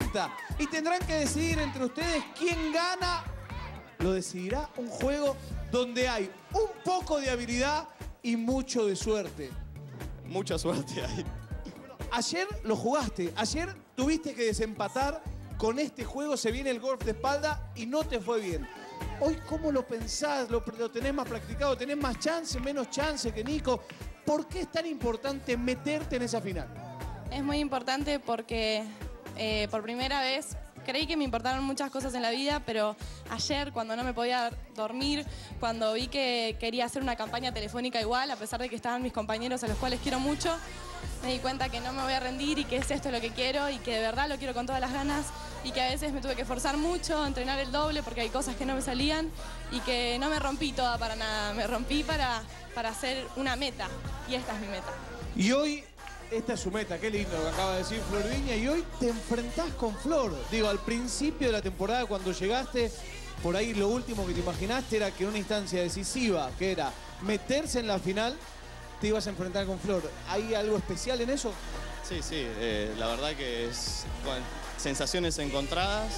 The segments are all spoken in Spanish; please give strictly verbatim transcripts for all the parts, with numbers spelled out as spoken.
abierta. Y tendrán que decidir entre ustedes quién gana. Lo decidirá un juego donde hay un poco de habilidad y mucho de suerte. Mucha suerte ahí. Ayer lo jugaste, ayer tuviste que desempatar. Con este juego se viene el golf de espalda y no te fue bien. Hoy, ¿cómo lo pensás? ¿Lo, lo tenés más practicado? ¿Tenés más chance, menos chance que Nico? ¿Por qué es tan importante meterte en esa final? Es muy importante porque eh, por primera vez creí que me importaron muchas cosas en la vida, pero ayer, cuando no me podía dormir, cuando vi que quería hacer una campaña telefónica igual, a pesar de que estaban mis compañeros a los cuales quiero mucho, me di cuenta que no me voy a rendir y que es esto lo que quiero y que de verdad lo quiero con todas las ganas y que a veces me tuve que esforzar mucho, entrenar el doble porque hay cosas que no me salían y que no me rompí toda para nada, me rompí para, para hacer una meta y esta es mi meta. Y hoy, esta es su meta, qué lindo lo que acaba de decir Flor Viña, y hoy te enfrentás con Flor. Digo, al principio de la temporada cuando llegaste, por ahí lo último que te imaginaste era que en una instancia decisiva, que era meterse en la final, te ibas a enfrentar con Flor. ¿Hay algo especial en eso? Sí, sí, eh, la verdad que es con sensaciones encontradas,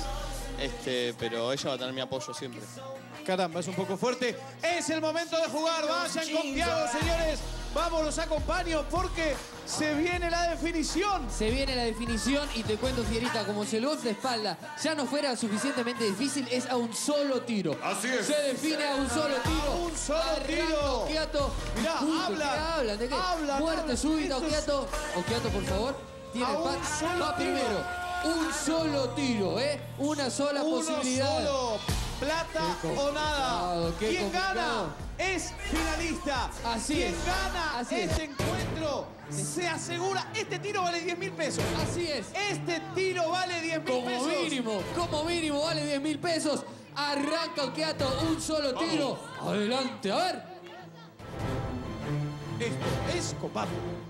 este, pero ella va a tener mi apoyo siempre. Caramba, es un poco fuerte. Es el momento de jugar. Vayan con Thiago, señores. Vamos, los acompaño porque se viene la definición. Se viene la definición y te cuento, Fierita, como si el golf de espalda ya no fuera suficientemente difícil, es a un solo tiro. Así es. Se define a un solo tiro. A un solo Arranca tiro. Okiato. Mirá, Punto. hablan. ¿Qué hablan? ¿De qué? Hablan, Muerte hablan. súbita, Esto es- Okiato. Okiato, por favor. Tiene A el un pat. solo Va tiro. primero. Un solo tiro, ¿eh? Una sola Uno posibilidad. solo. Plata Qué o nada. complicado, qué Quien complicado. gana es finalista. Así Quien es. gana Así es. este encuentro se asegura. Este tiro vale diez mil pesos. Así es. Este tiro vale diez mil Como pesos. mínimo, como mínimo vale diez mil pesos. Arranca Okiato, un solo tiro. Adelante, a ver. Esto es copado.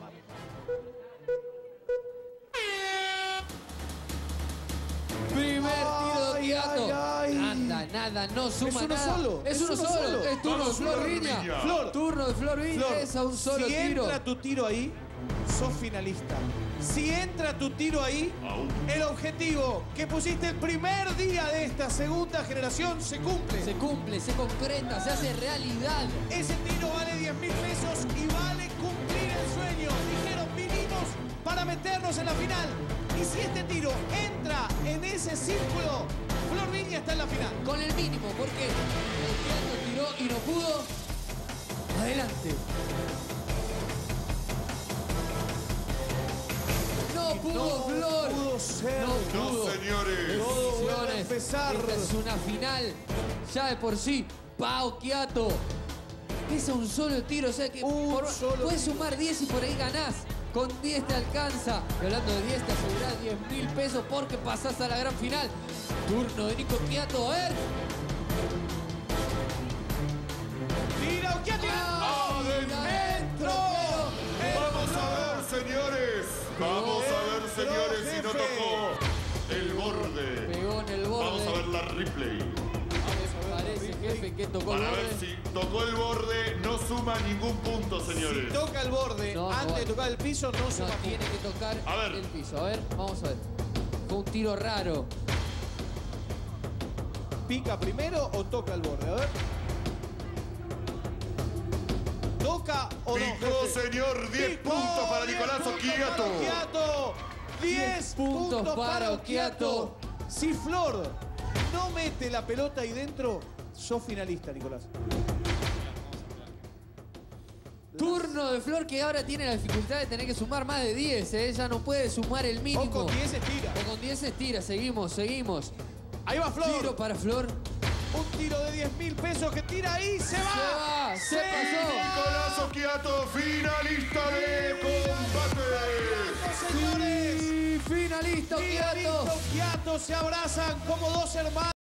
Primer tiro de Ay, Okiato. ay, ay. Nada, nada, no suma Es uno nada. solo, Es, es uno, uno solo. solo. Es turno de Vamos, Flor Flor Viña. Viña. Flor. Turno de Flor Viña Flor, es a un solo si tiro. entra tu tiro ahí, sos finalista. Si entra tu tiro ahí, Aún. el objetivo que pusiste el primer día de esta segunda generación se cumple. Se cumple, se concreta, se hace realidad. Ese tiro vale diez mil pesos y vale cumplir el sueño. Dijeron, vinimos para meternos en la final. Y si este tiro entra en ese círculo, Flor Viña está en la final. Con el mínimo, porque Okiato tiró y no pudo. Adelante. No pudo, Flor. pudo ser. No No, pudo. señores. Todo vuelve a Decisiones. empezar. Esta es una final. Ya de por sí, pa Okiato. Es a un solo tiro, o sea que Un por- solo puedes tiro. sumar diez y por ahí ganás. Con diez te alcanza. Y hablando de diez, te asegurás diez mil pesos porque pasás a la gran final. Turno de Nico Okiato, a ver. Tira, Okiato. ¡Adentro! Vamos a ver, señores. Vamos a ver, señores, si no jefe. tocó el borde. Pegó en el borde. Vamos a ver la replay. Parece, jefe, que tocó el Para ver borde. si tocó el borde, no suma ningún punto, señores. Toca el borde No, no antes vale. de tocar el piso, no No, se va a tiene que tocar A ver. el piso. A ver, vamos a ver. Fue un tiro raro. ¿Pica primero o toca el borde? A ver. ¿Toca o no? Picó, jefe? señor. diez Picó, puntos para diez Nicolás puntos Okiato. para Okiato. diez puntos para Okiato. Si Flor no mete la pelota ahí dentro, sos finalista, Nicolás. Turno de Flor que ahora tiene la dificultad de tener que sumar más de diez. ¿eh? Ella no puede sumar el O mínimo. con diez estira. O con diez estira. Seguimos, seguimos. Ahí va Flor. Tiro para Flor. Un tiro de diez mil pesos que tira ahí. Se va. Se va, se pasó. Nicolás Okiato, finalista de combate. Señores. Y finalista Finalista Okiato. Okiato se abrazan como dos hermanos.